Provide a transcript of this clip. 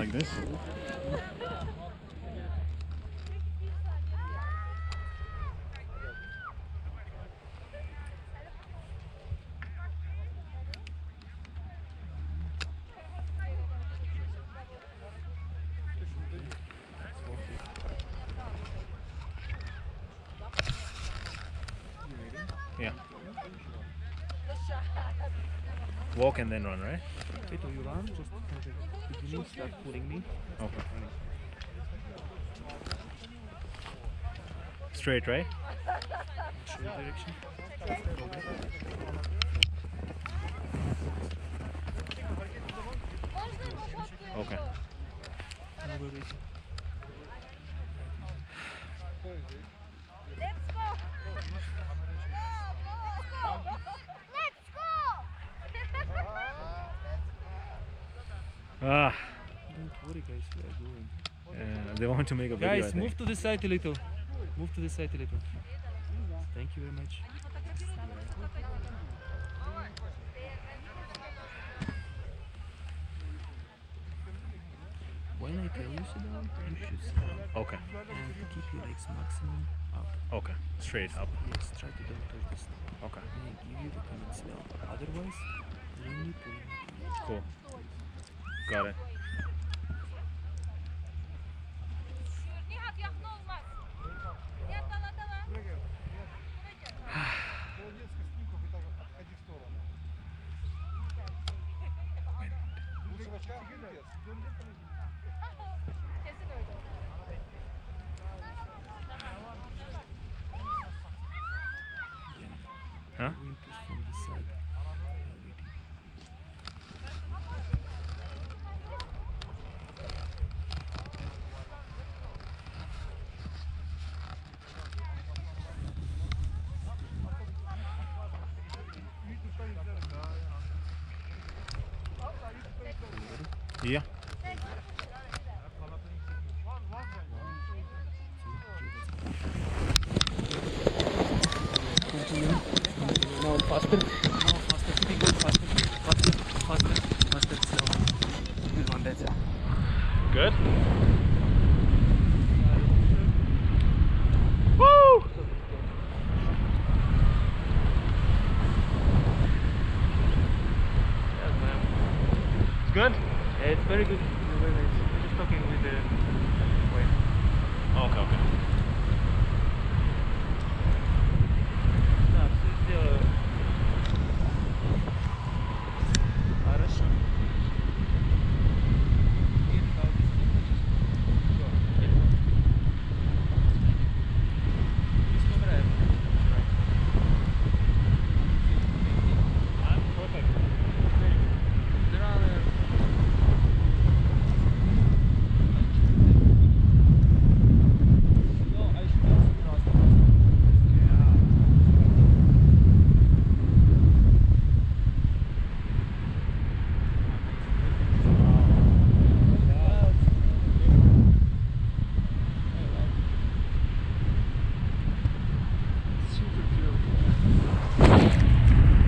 Like this? Yeah. Walk and then run, right? Wait till you run, just at the beginning start pulling me. Okay. Straight, right? Show you direction. Okay. Now we're waiting. Ah, Don't worry guys, we are going. they want to make a video. I Guys, think. move to the side a little. Move to the side a little. Thank you very much. When I tell you sit down, you should sit down. Okay. And keep your legs maximum up. Okay. Straight up. Yes, try to don't touch the snow. Okay. When I give you the command sit down. Otherwise, lean me, pull me. Cool. Got it. Nihat yakın olmaz. Nihat dala dala. Kesin öyle. Huh? Wind push from this side. Waiting. Yeah. Now faster. Now faster. Keep going faster. Faster. Faster. Faster. Slow. Good one. That's it. Good. Woo! Yes, man. It's good. Yeah, it's very good. It's very nice. Just talking with the. Wait. Okay. Okay.